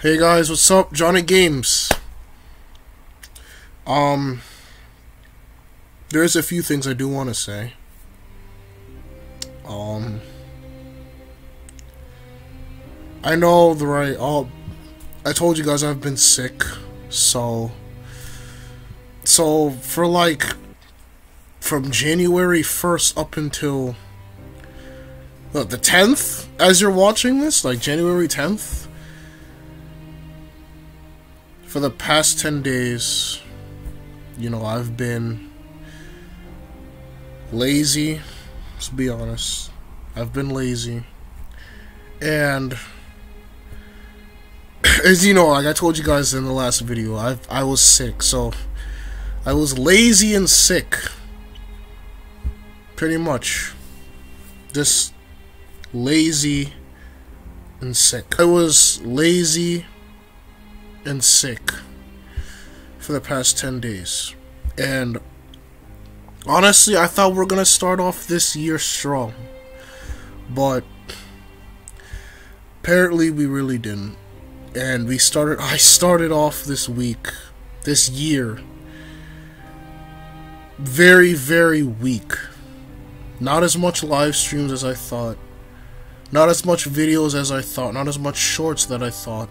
Hey guys, what's up? Johnny Games. There's a few things I do want to say. I know I told you guys I've been sick, so for like from January 1st up until the 10th, as you're watching this, like January 10th, for the past 10 days, you know, I've been lazy. Let's be honest. I've been lazy. And as you know, like I told you guys in the last video, I was sick, so I was lazy and sick. Pretty much. Just lazy and sick. I was lazy and sick for the past 10 days. And honestly, I thought we were gonna start off this year strong. But apparently we really didn't. And I started off this year, very, very weak. Not as much live streams as I thought. Not as much videos as I thought. Not as much shorts that I thought.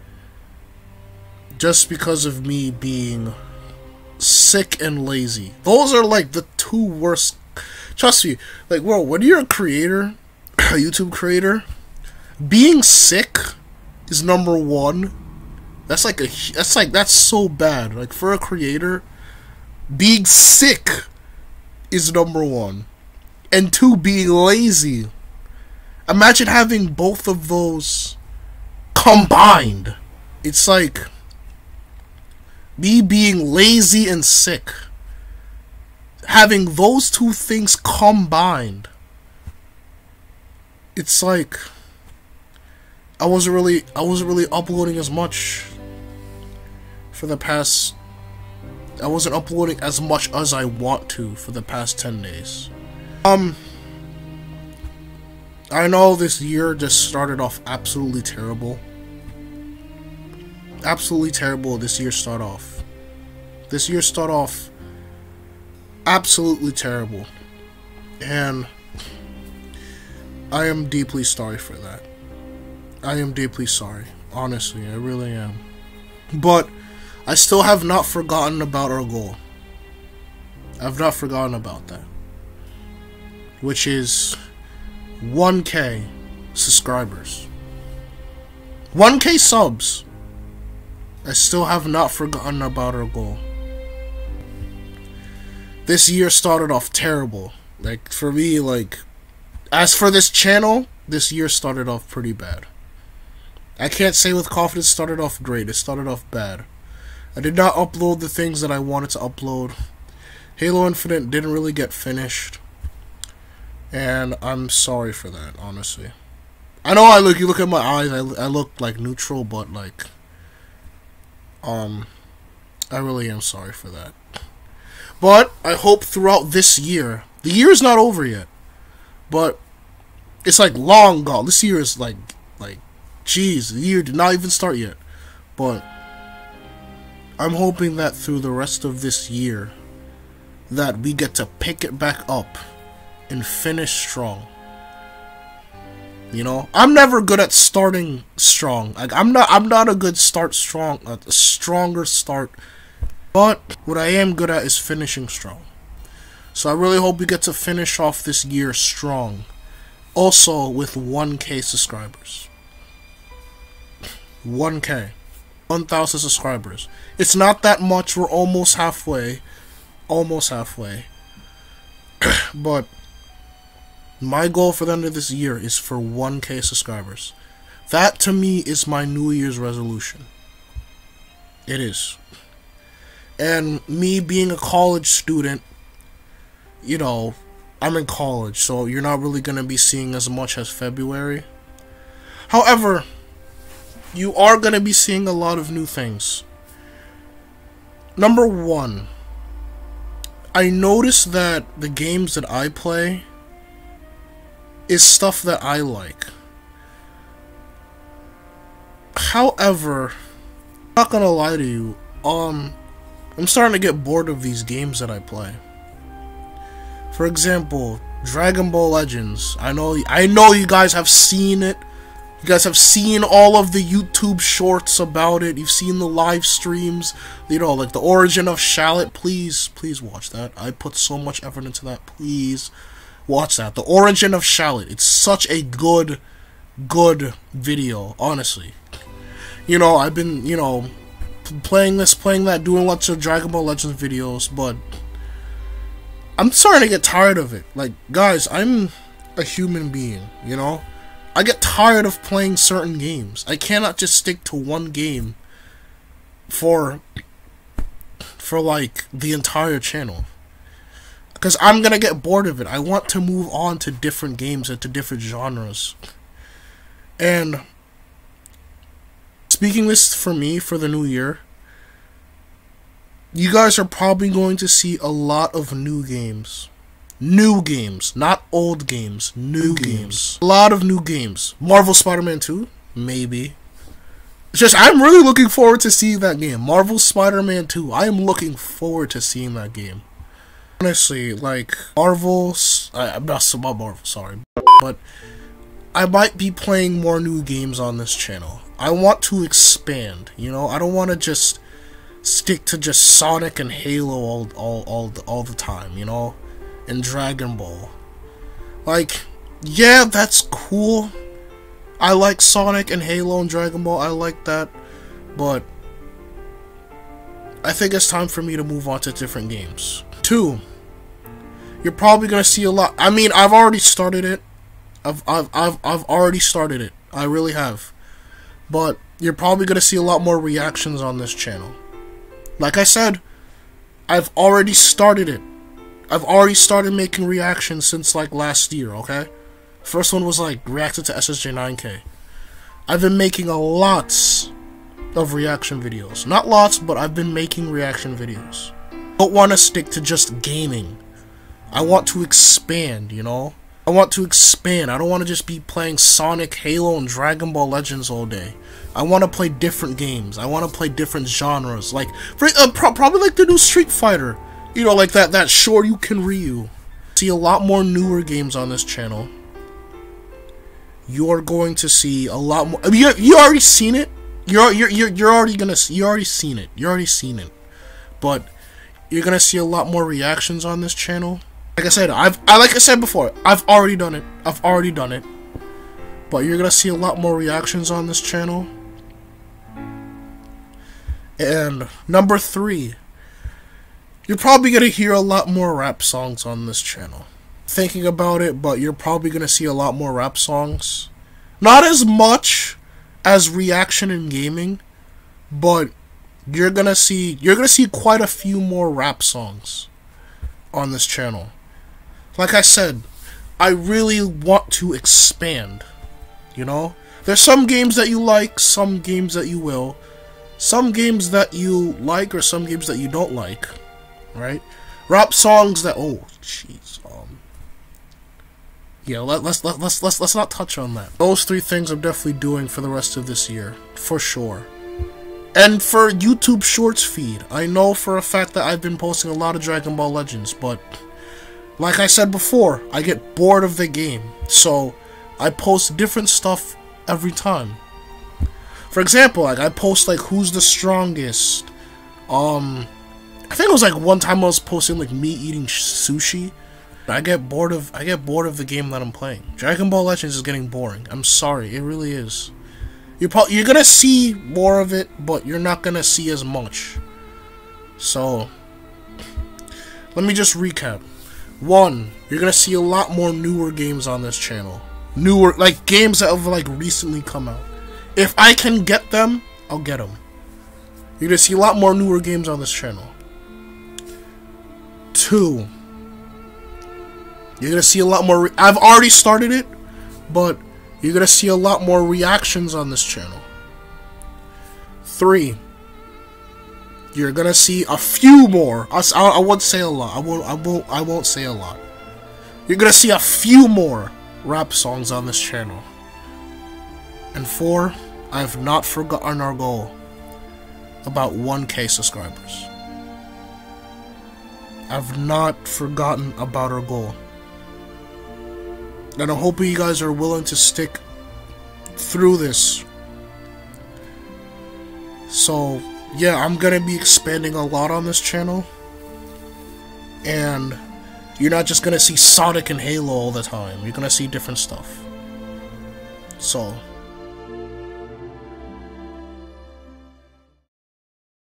Just because of me being sick and lazy. Those are like the two worst. Trust me, like, bro, when you're a creator, a YouTube creator, being sick is number one. That's so bad. Like, for a creator, being sick is number one. And two, being lazy. Imagine having both of those combined. It's like me being lazy and sick. Having those two things combined. It's like I wasn't really uploading as much for the past. I wasn't uploading as much as I want to for the past 10 days. I know this year just started off absolutely terrible. Absolutely terrible. This year started off absolutely terrible. And I am deeply sorry for that. I am deeply sorry. Honestly, I really am. But I still have not forgotten about our goal. I've not forgotten about that. Which is 1K subscribers. 1K subs. I still have not forgotten about our goal. This year started off terrible. Like, for me, like, as for this channel, this year started off pretty bad. I can't say with confidence it started off great. It started off bad. I did not upload the things that I wanted to upload. Halo Infinite didn't really get finished. And I'm sorry for that, honestly. I know you look at my eyes, I look like neutral, but like, I really am sorry for that. But I hope throughout this year, the year is not over yet, but it's like long gone. This year is like, jeez, the year did not even start yet. But I'm hoping that through the rest of this year, that we get to pick it back up and finish strong. You know, I'm never good at starting strong. Like, I'm not a good a stronger start. But what I am good at is finishing strong. So I really hope we get to finish off this year strong. Also with 1K subscribers. 1K. 1,000 subscribers. It's not that much. We're almost halfway. Almost halfway. But my goal for the end of this year is for 1K subscribers. That, to me, is my New Year's resolution. It is. And me being a college student, you know, I'm in college, so you're not really going to be seeing as much as February. However, you are going to be seeing a lot of new things. Number one, I noticed that the games that I play is stuff that I like. However, I'm not gonna lie to you, I'm starting to get bored of these games that I play. For example, Dragon Ball Legends. I know you guys have seen it. You guys have seen all of the YouTube shorts about it. You've seen the live streams. You know, like the origin of Shallot. Please watch that. I put so much effort into that. Please watch that. The origin of Shallot. It's such a good video, honestly. You know, I've been, you know, playing that, doing lots of Dragon Ball Legends videos, but I'm starting to get tired of it. Like, guys, I'm a human being, you know? I get tired of playing certain games. I cannot just stick to one game for like the entire channel, because I'm gonna get bored of it. I want to move on to different games and to different genres. And speaking this for me for the new year, you guys are probably going to see a lot of new games. New games, not old games. New games. A lot of new games. Marvel Spider-Man 2? Maybe. It's just, I'm really looking forward to seeing that game. Marvel Spider-Man 2. I am looking forward to seeing that game. Honestly, like, I'm not about Marvel, sorry. But I might be playing more new games on this channel. I want to expand, you know? I don't want to just stick to just Sonic and Halo all the time, you know? And Dragon Ball. Like, yeah, that's cool. I like Sonic and Halo and Dragon Ball. I like that. But I think it's time for me to move on to different games. 2. You're probably gonna see a lot. I mean, I've already started it. I've already started it. I really have. But you're probably gonna see a lot more reactions on this channel. Like I said, I've already started it. I've already started making reactions since like last year, okay? First one was like reacted to SSJ9K. I've been making lots of reaction videos. Not lots, but I've been making reaction videos. I don't want to stick to just gaming. I want to expand, you know? I want to expand. I don't want to just be playing Sonic, Halo, and Dragon Ball Legends all day. I want to play different games. I want to play different genres. Like, probably like the new Street Fighter. You know, like that Shoryuken Ryu. See a lot more newer games on this channel. You are going to see a lot more. I mean, you already seen it. You're already seen it. But you're gonna see a lot more reactions on this channel. Like I said, like I said before, I've already done it. But you're gonna see a lot more reactions on this channel. And number 3. You're probably going to hear a lot more rap songs on this channel. Thinking about it, but you're probably going to see a lot more rap songs. Not as much as reaction and gaming, but you're going to see quite a few more rap songs on this channel. Like I said, I really want to expand, you know? There's some games that you like, some games that you will. Some games that you like or some games that you don't like. Right? Rap songs that yeah, let's not touch on that. Those 3 things I'm definitely doing for the rest of this year, for sure. And for YouTube Shorts feed, I know for a fact that I've been posting a lot of Dragon Ball Legends, but like I said before, I get bored of the game, so I post different stuff every time. For example, like I post like who's the strongest. I think it was like one time I was posting like me eating sushi. I get bored of the game that I'm playing. Dragon Ball Legends is getting boring. I'm sorry, it really is. You're gonna see more of it, but you're not gonna see as much. So let me just recap. 1, you're gonna see a lot more newer games on this channel. Newer, like games that have like recently come out. If I can get them, I'll get them. You're gonna see a lot more newer games on this channel. 2, you're gonna see a lot more. I've already started it, but you're gonna see a lot more reactions on this channel. 3, you're gonna see a few more. I won't say a lot. I won't say a lot. You're gonna see a few more rap songs on this channel. And 4, I have not forgotten our goal about 1K subscribers. I've not forgotten about our goal. And I'm hoping you guys are willing to stick through this. So, yeah, I'm gonna be expanding a lot on this channel. And you're not just gonna see Sonic and Halo all the time. You're gonna see different stuff. So,